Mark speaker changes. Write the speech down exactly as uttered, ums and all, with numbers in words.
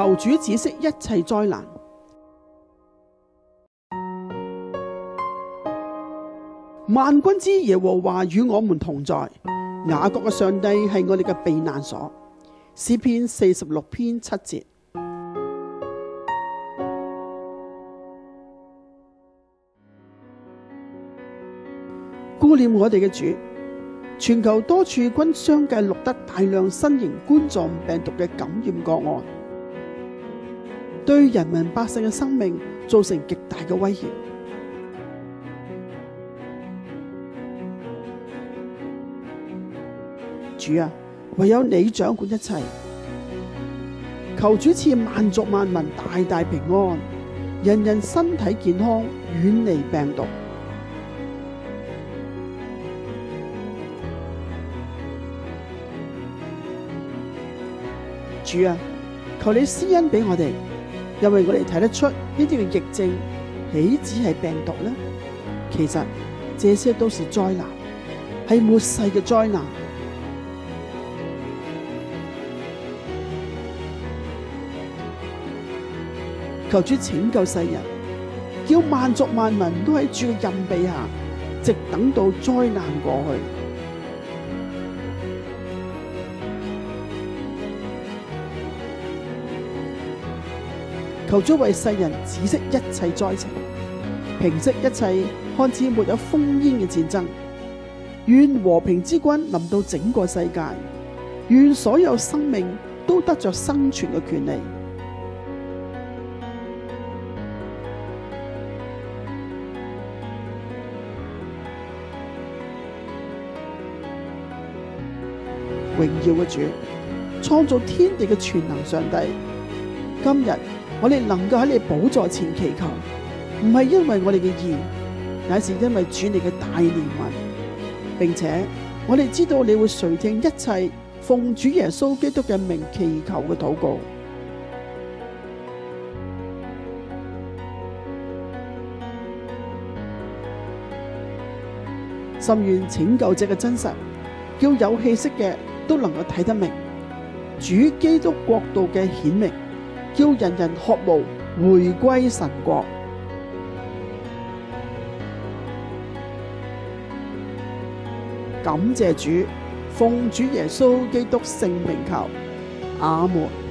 Speaker 1: 求主止息一切災難。萬軍之耶和華與我們同在，雅各嘅上帝係我哋嘅避難所。詩篇四十六篇七節。顧念我哋嘅主，全球多處均相繼錄得大量新型冠狀病毒嘅感染個案，對人民百姓嘅生命造成極大嘅威脅。主啊，唯有你掌管一切，求主賜萬族萬民大大平安，人人身體健康，遠離病毒。主啊，求你施恩俾我哋，因為我哋睇得出呢啲嘅疫症豈止係病毒呢？其實這些都是災難，係末世嘅災難。求主拯救世人，叫萬族萬民都喺主嘅蔭庇下，直等到災難過去。求主為世人止息一切災情，平息一切看似沒有烽煙嘅戰爭。願和平之君臨到整個世界，願所有生命都得着生存嘅權利。榮耀嘅主，創造天地嘅全能上帝，今日我哋能夠喺你寶座前祈求，唔係因為我哋嘅義，乃是因為主你嘅大憐憫，並且我哋知道你會垂聽一切奉主耶穌基督嘅名祈求嘅禱告。甚願拯救者嘅真實，叫有氣息嘅都能夠睇得明主基督國度嘅顯明，叫人人渴慕回歸神國。感謝主，奉主耶穌基督聖名求，阿門。